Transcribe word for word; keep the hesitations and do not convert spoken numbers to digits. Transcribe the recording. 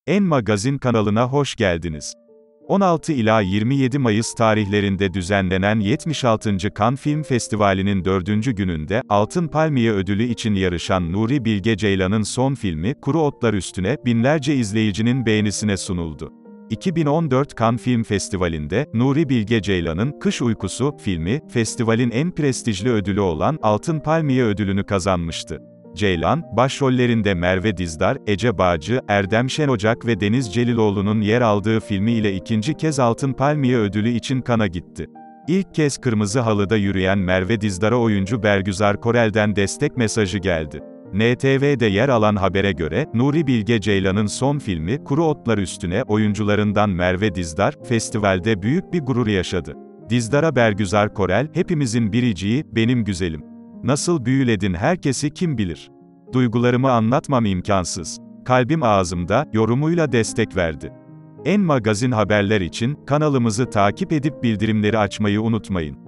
En Magazin kanalına hoş geldiniz. on altı ila yirmi yedi Mayıs tarihlerinde düzenlenen yetmiş altıncı Cannes Film Festivali'nin dördüncü gününde, Altın Palmiye ödülü için yarışan Nuri Bilge Ceylan'ın son filmi, Kuru Otlar Üstüne, binlerce izleyicinin beğenisine sunuldu. iki bin on dört Cannes Film Festivali'nde, Nuri Bilge Ceylan'ın Kış Uykusu filmi, festivalin en prestijli ödülü olan Altın Palmiye ödülünü kazanmıştı. Ceylan, başrollerinde Merve Dizdar, Ece Bağcı, Erdem Şenocak ve Deniz Celiloğlu'nun yer aldığı filmi ile ikinci kez Altın Palmiye ödülü için Cannes'a gitti. İlk kez kırmızı halıda yürüyen Merve Dizdar'a oyuncu Bergüzar Korel'den destek mesajı geldi. N T V'de yer alan habere göre, Nuri Bilge Ceylan'ın son filmi, Kuru Otlar Üstüne, oyuncularından Merve Dizdar, festivalde büyük bir gurur yaşadı. Dizdar'a Bergüzar Korel, "Hepimizin biriciği, benim güzelim. Nasıl büyüledin herkesi kim bilir. Duygularımı anlatmam imkansız. Kalbim ağzımda," yorumuyla destek verdi. En Magazin haberler için, kanalımızı takip edip bildirimleri açmayı unutmayın.